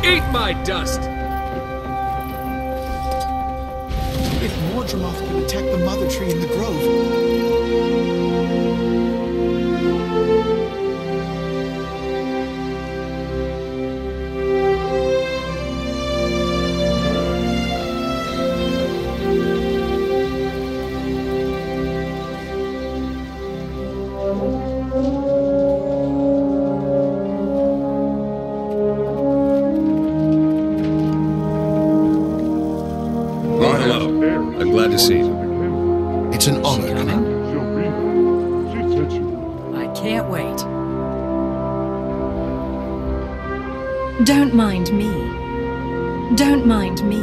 Eat my dust! If Mordramoth can attack the Mother Tree in the grove... Glad to see you. It's an honor, Commander. I can't wait. Don't mind me. Don't mind me.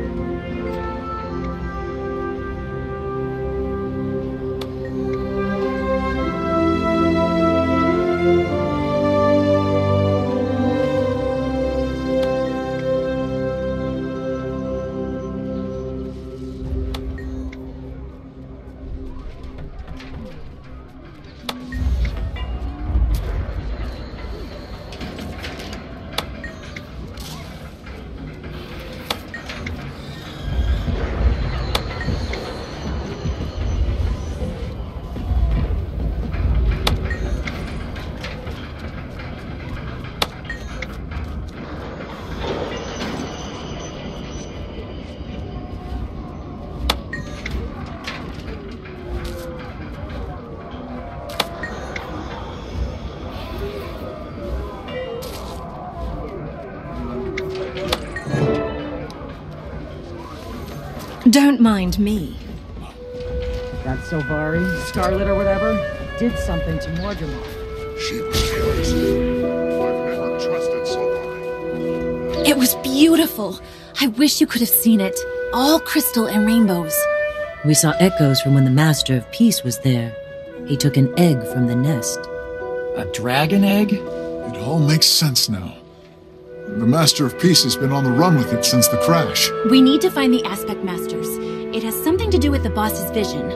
Don't mind me. That Sylvari, Scarlet or whatever, did something to Mordramoth. She was crazy. I've never trusted Sylvari. It was beautiful. I wish you could have seen it. All crystal and rainbows. We saw echoes from when the Master of Peace was there. He took an egg from the nest. A dragon egg? It all makes sense now. The Master of Peace has been on the run with it since the crash. We need to find the Aspect Masters. It has something to do with the boss's vision.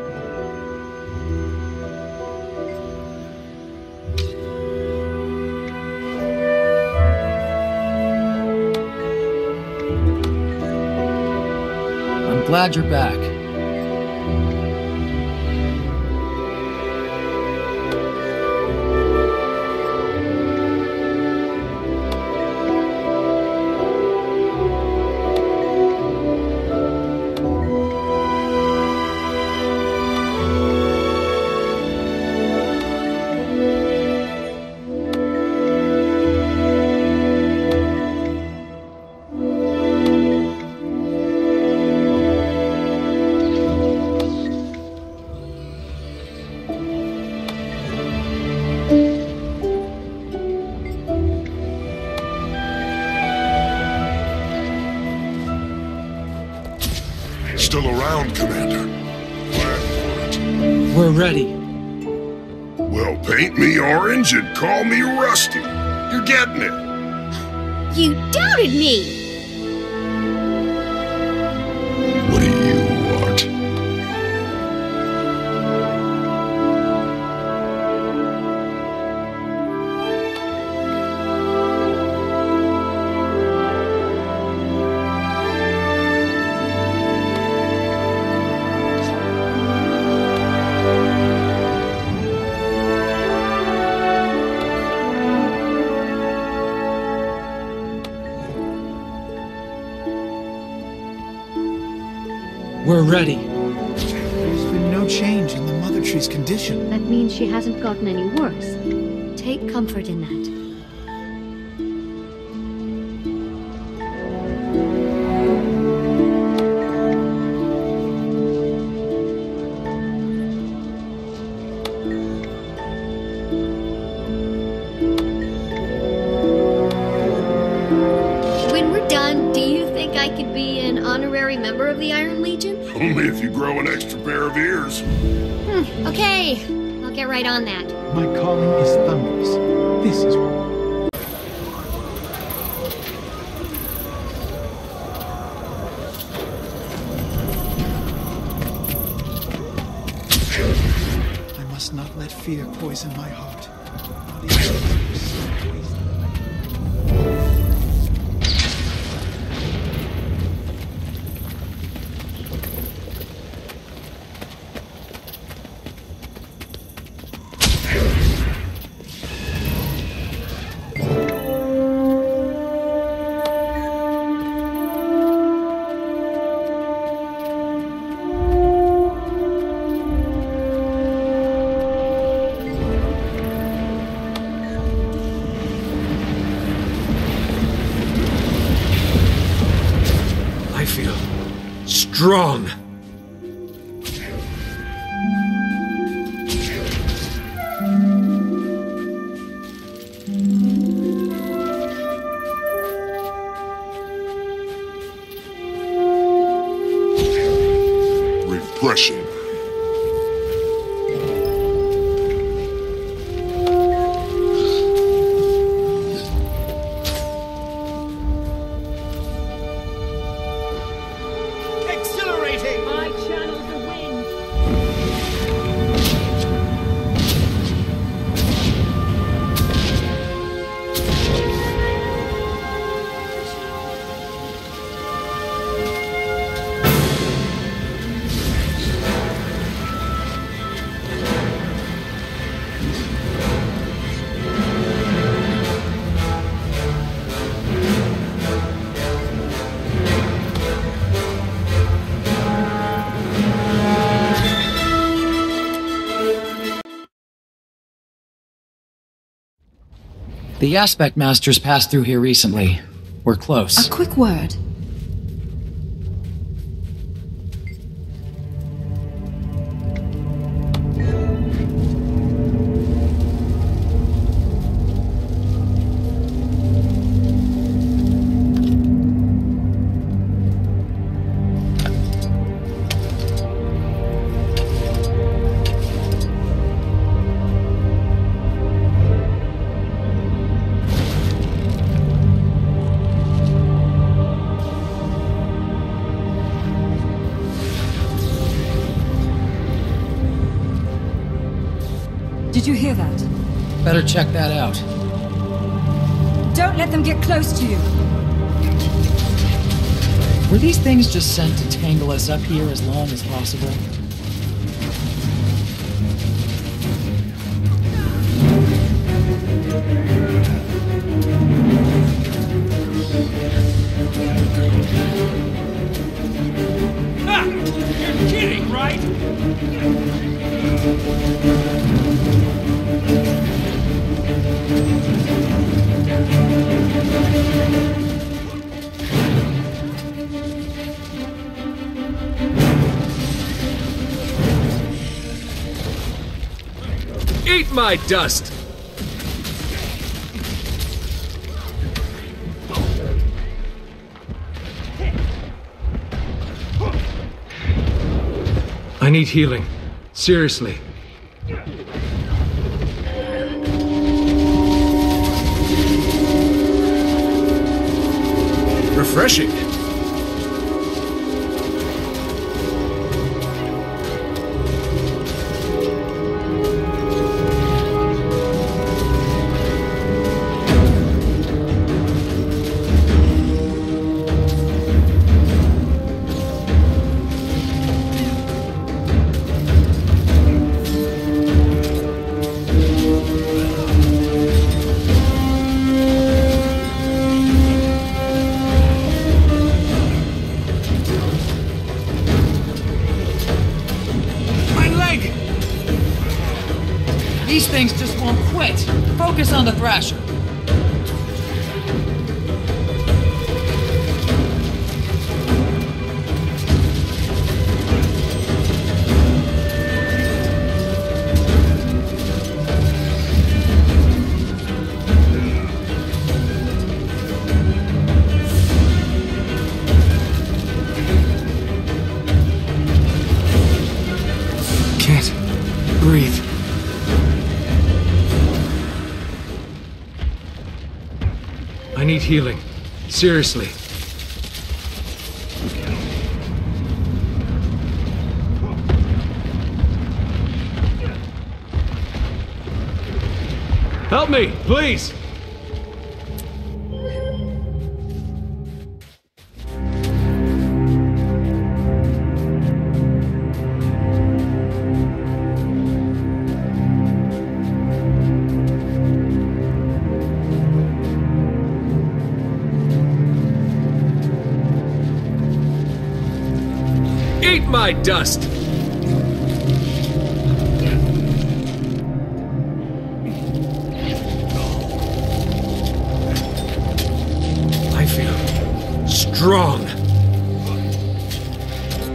I'm glad you're back. Still around, Commander. Glad for it. We're ready. Well, paint me orange and call me Rusty. You're getting it. You doubted me! What do you want? We're ready. There's been no change in the Mother Tree's condition. That means she hasn't gotten any worse. Take comfort in that. When we're done, do you think I could be an honorary member of the Iron Legion? Only if you grow an extra pair of ears. Okay. I'll get right on that. My calling is thunderous. This is what... I must not let fear poison my heart. Not even strong. Refreshing. Exhilarating! I channel the wind. The Aspect Masters passed through here recently. We're close. A quick word. Did you hear that? Better check that out. Don't let them get close to you. Were these things just sent to tangle us up here as long as possible? Ah! You're kidding, right? Eat my dust! I need healing. Seriously. Refreshing. These things just won't quit. Focus on the Thrasher. Can't breathe. I need healing. Seriously. Help me, please! Eat my dust! I feel strong.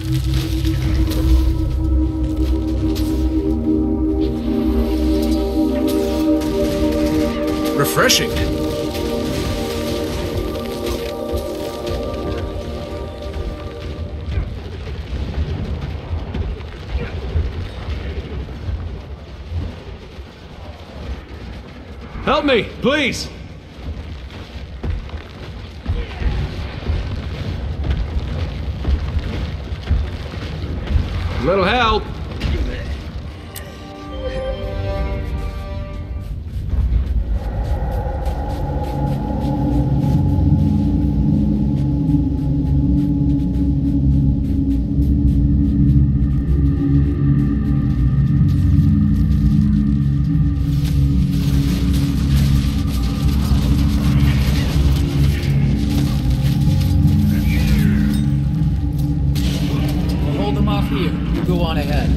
Refreshing. Help me, please! A little help. We'll hold them off here. You go on ahead.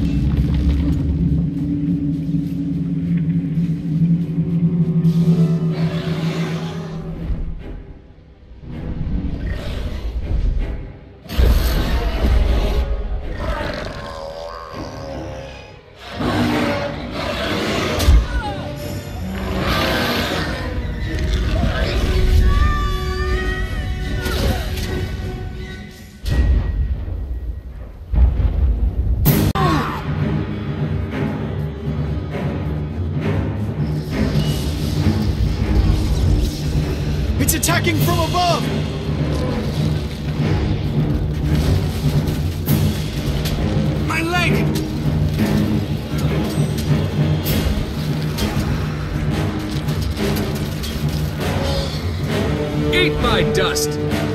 It's attacking from above! My leg! Eat my dust!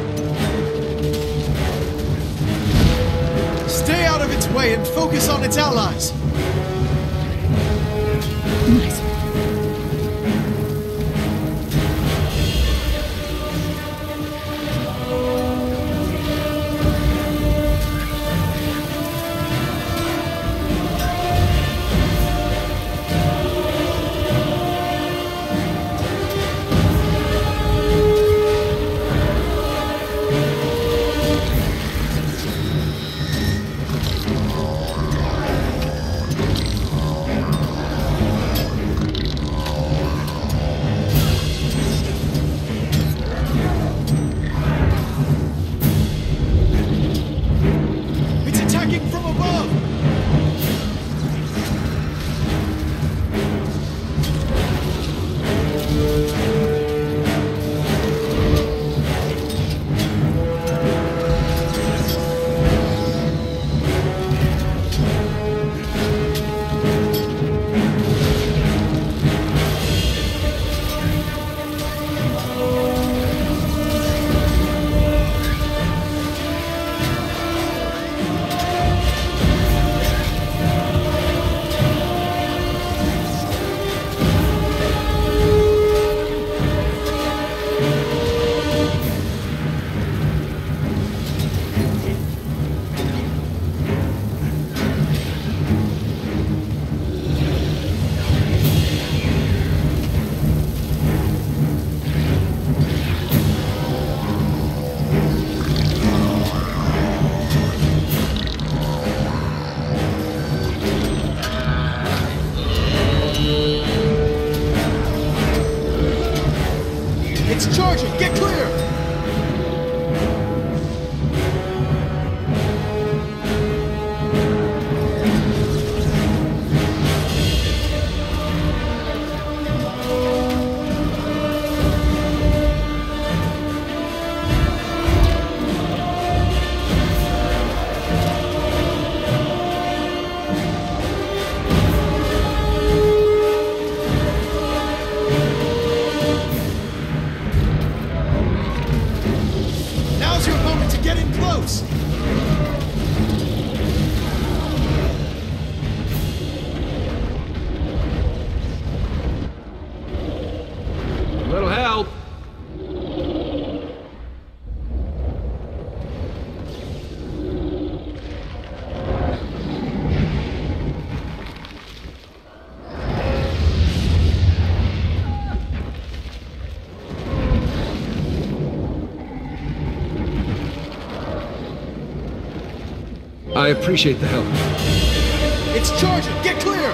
Stay out of its way and focus on its allies! Nice. I appreciate the help. It's charging! Get clear!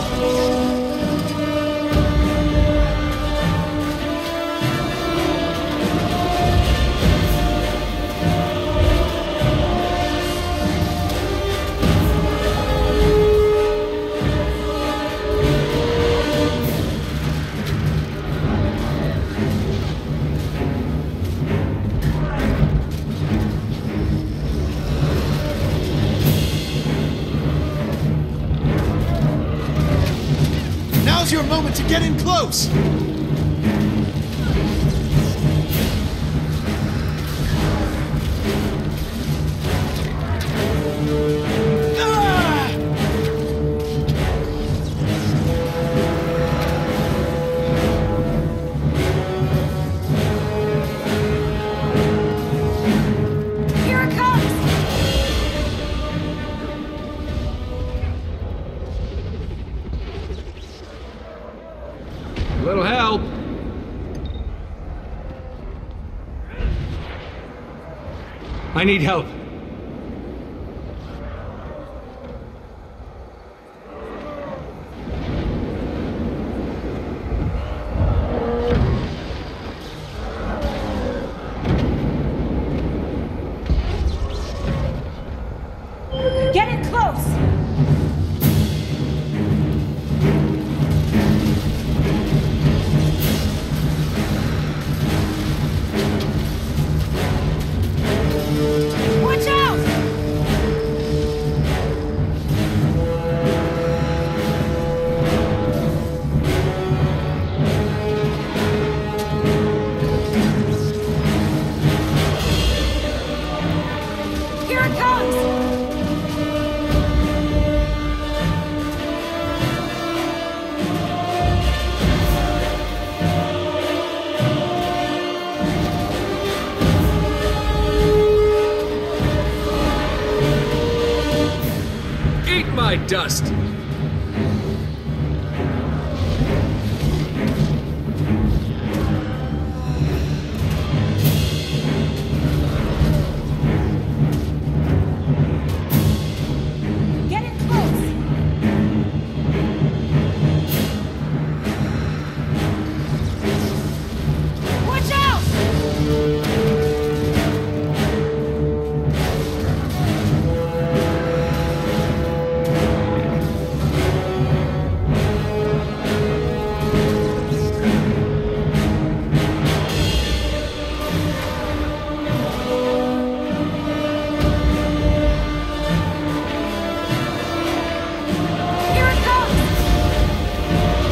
Now's your moment to get in close! Here it comes! A little help. I need help. Get in close! Watch out! Here it comes! Eat my dust. Get in close! Watch out! Here it comes!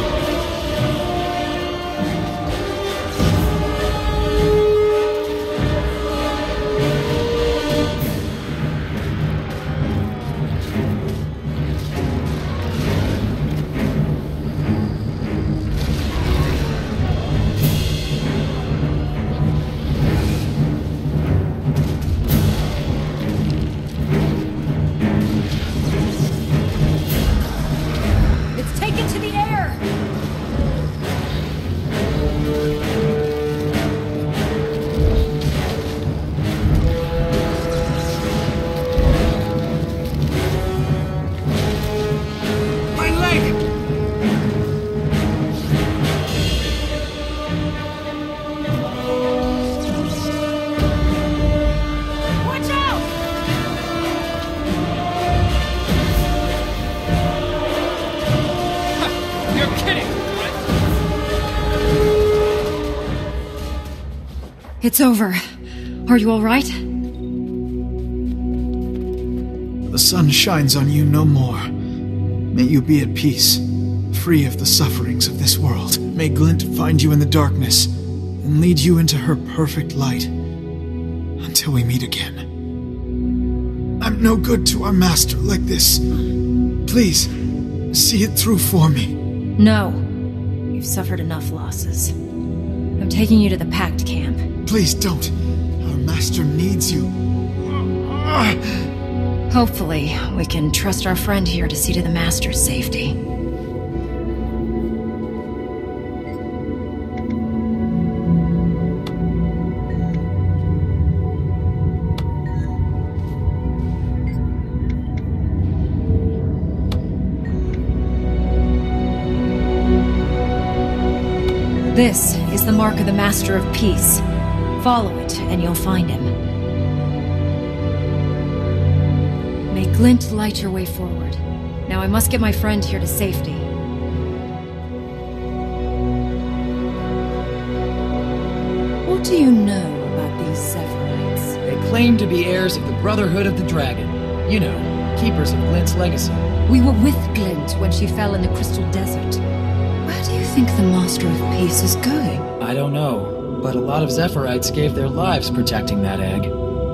It's taken to the air! My leg! Watch out! You're kidding! It's over. Are you all right? The sun shines on you no more. May you be at peace, free of the sufferings of this world. May Glint find you in the darkness and lead you into her perfect light. Until we meet again. I'm no good to our master like this. Please, see it through for me. No. You've suffered enough losses. I'm taking you to the Pact camp. Please don't. Our master needs you. Hopefully, we can trust our friend here to see to the Master's safety. This is the mark of the Master of Peace. Follow it, and you'll find him. May Glint light your way forward. Now I must get my friend here to safety. What do you know about these Zephyrhites? They claim to be heirs of the Brotherhood of the Dragon. You know, keepers of Glint's legacy. We were with Glint when she fell in the Crystal Desert. Where do you think the Master of Peace is going? I don't know, but a lot of Zephyrhites gave their lives protecting that egg.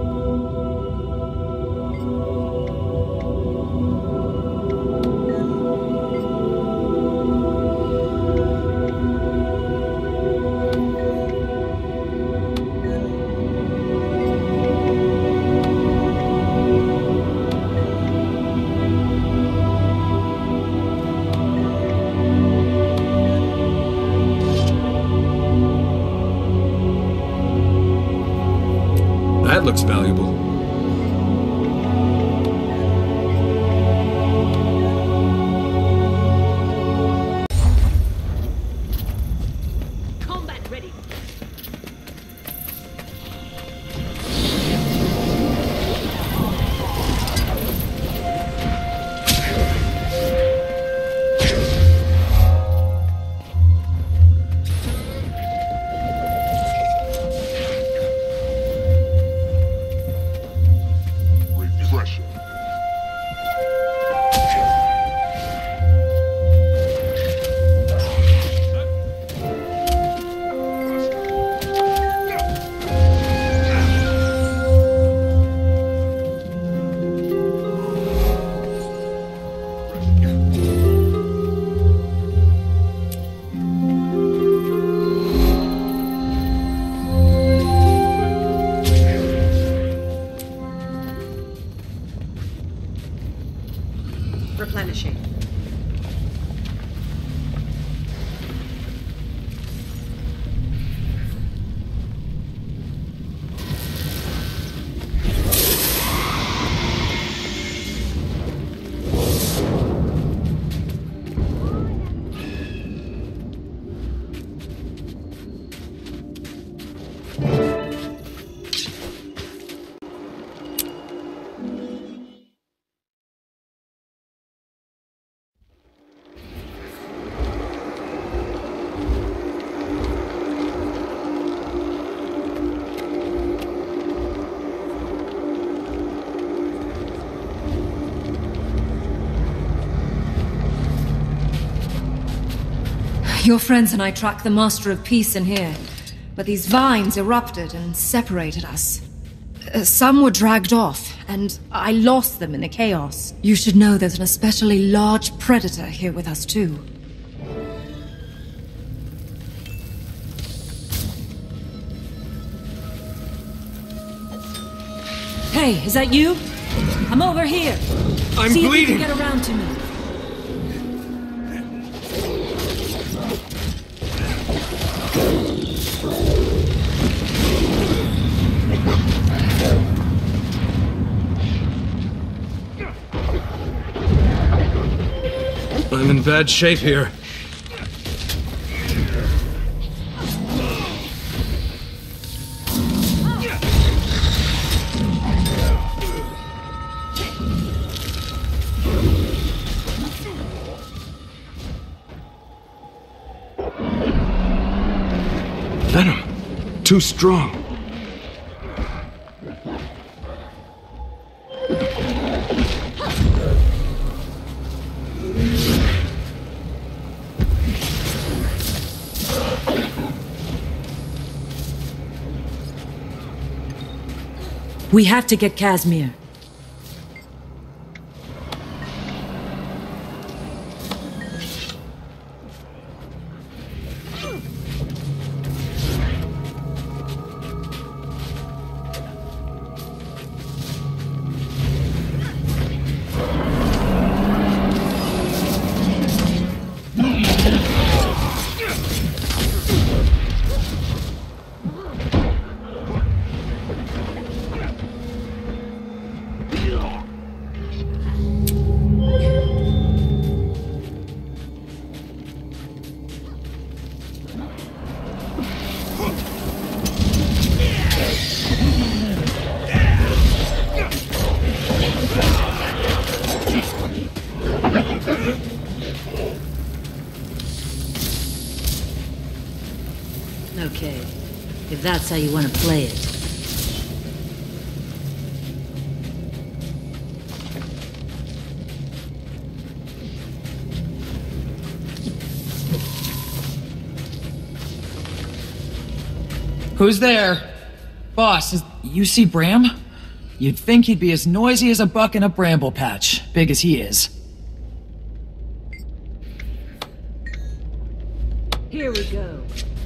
That looks valuable. Combat ready. Refreshing. Replenishing. Your friends and I tracked the Master of Peace in here, but these vines erupted and separated us. Some were dragged off, and I lost them in the chaos. You should know there's an especially large predator here with us too. Hey, is that you? I'm over here. I'm See bleeding. if you can get around to me. I'm in bad shape here. Venom. Too strong. We have to get Casimir. that's how you want to play it. Who's there? Boss, you see Bram? You'd think he'd be as noisy as a buck in a bramble patch, big as he is. Here we go.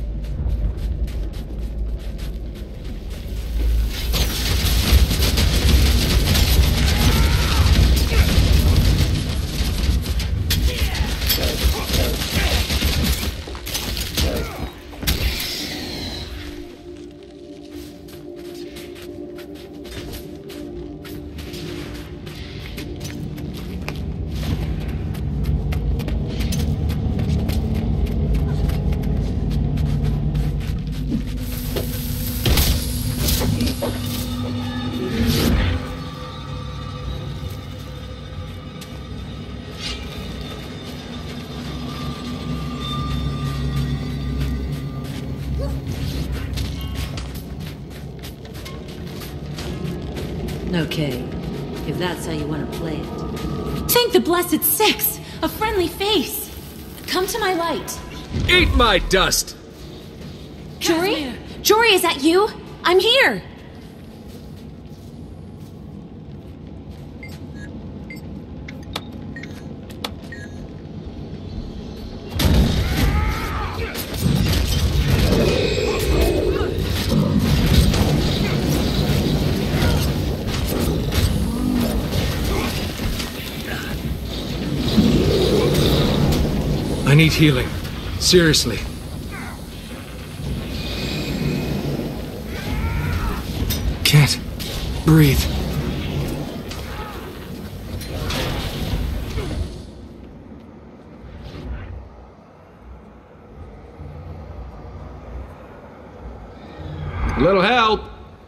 Okay, if that's how you want to play it. Thank the blessed six! A friendly face! Come to my light. Eat my dust! Jory? Jory, is that you? I'm here! I need healing. Seriously. Can't breathe. A little help.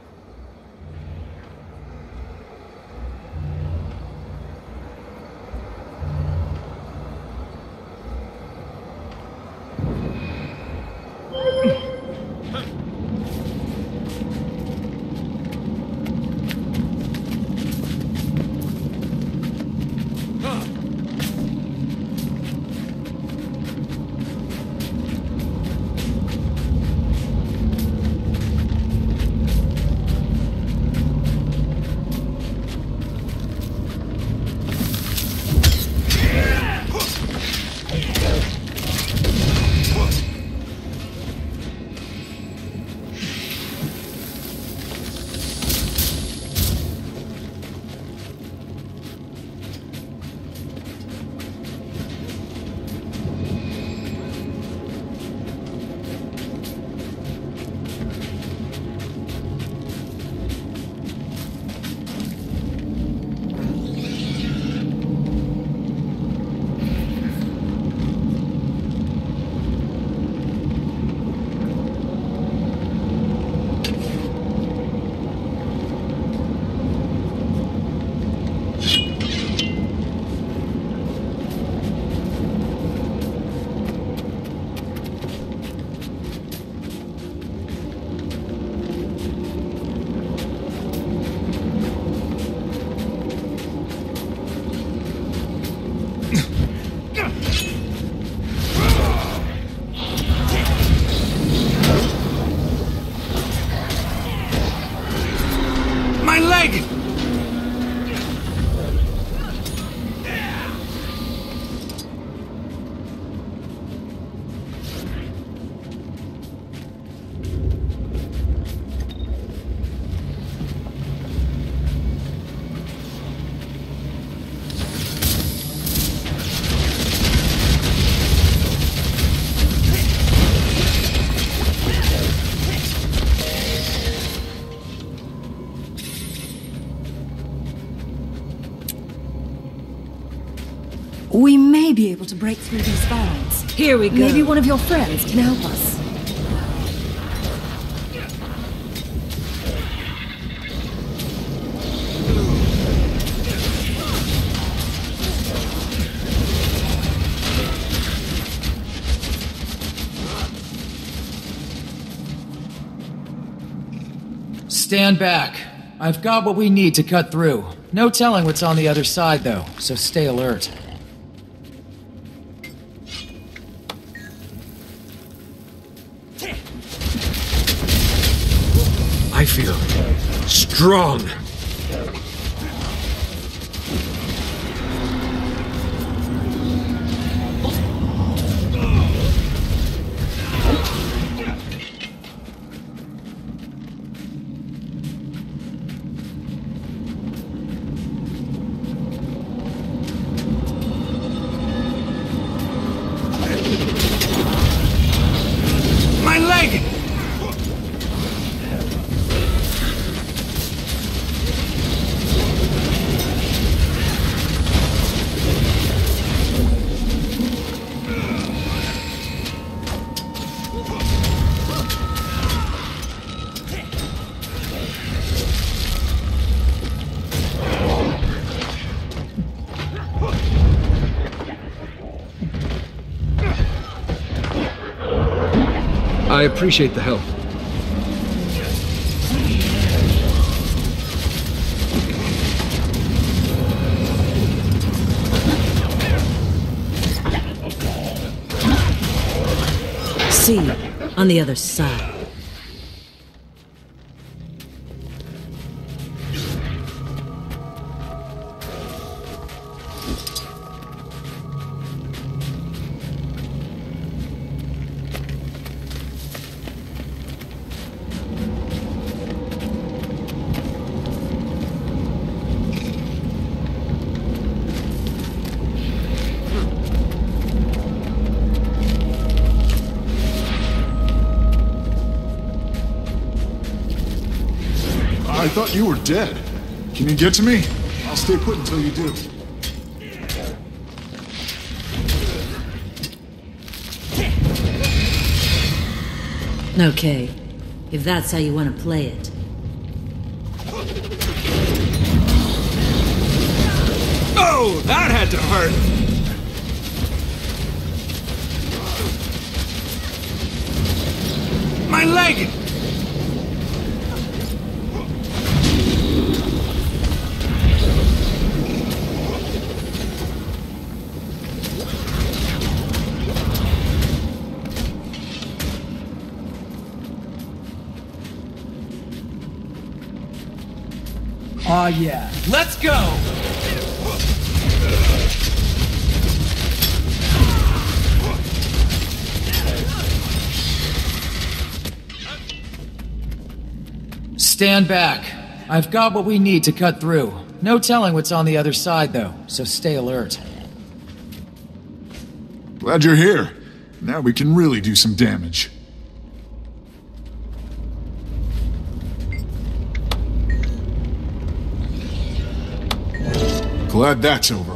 We may be able to break through these vines. Here we go. Maybe one of your friends can help us. Stand back. I've got what we need to cut through. No telling what's on the other side, though, so stay alert. I feel strong. My leg! I appreciate the help. See you on the other side. I thought you were dead. Can you get to me? I'll stay put until you do. Okay, if that's how you want to play it. Oh, that had to hurt! My leg! Aw, yeah. Let's go! Stand back. I've got what we need to cut through. No telling what's on the other side, though, so stay alert. Glad you're here. Now we can really do some damage. Glad that's over.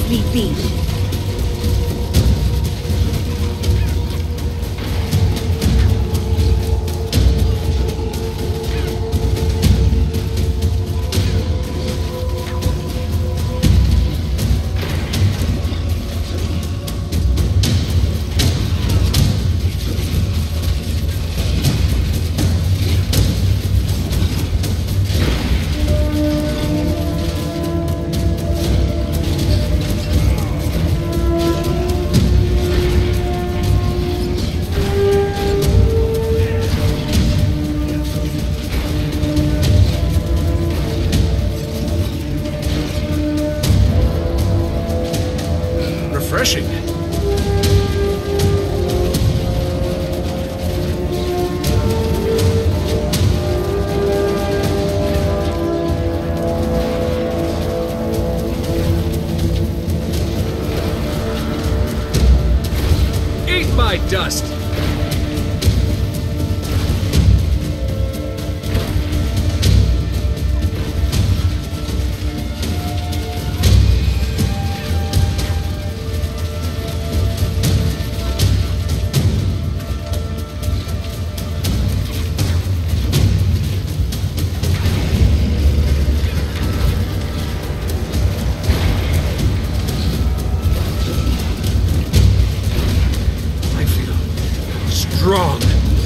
if need be. Refreshing. Eat my dust! Strong.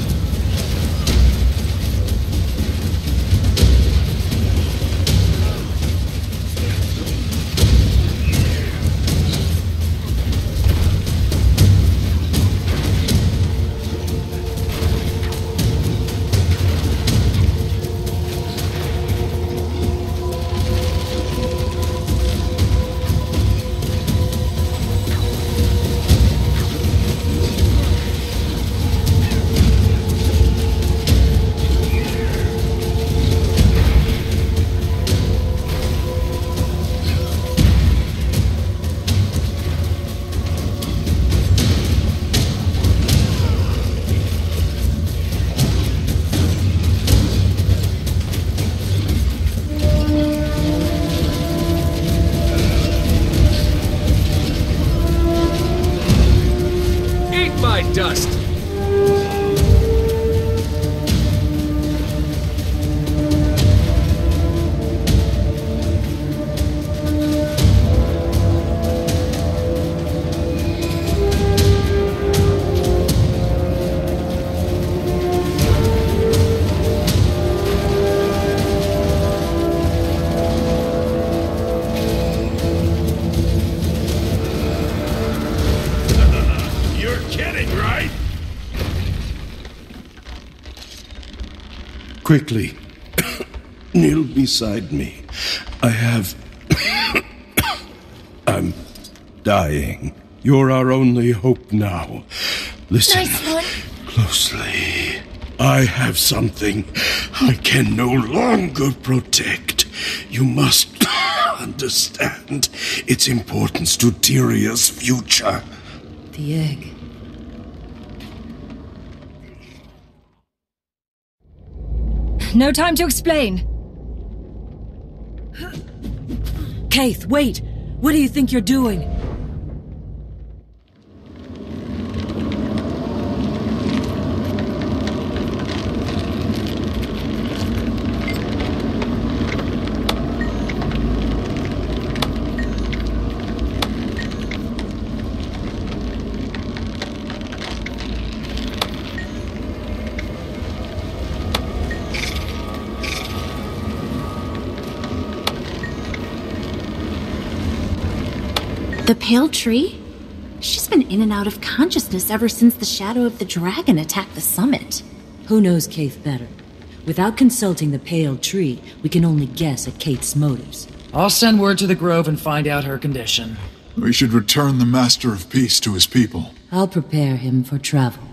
Dust. Quickly, kneel beside me. I have... I'm dying. You're our only hope now. Listen closely. I have something I can no longer protect. You must understand its importance to Tyria's future. The egg. No time to explain. Kaith, wait! What do you think you're doing? The Pale Tree? She's been in and out of consciousness ever since the Shadow of the Dragon attacked the summit. Who knows Kaith better? Without consulting the Pale Tree, we can only guess at Kaith's motives. I'll send word to the Grove and find out her condition. We should return the Master of Peace to his people. I'll prepare him for travel.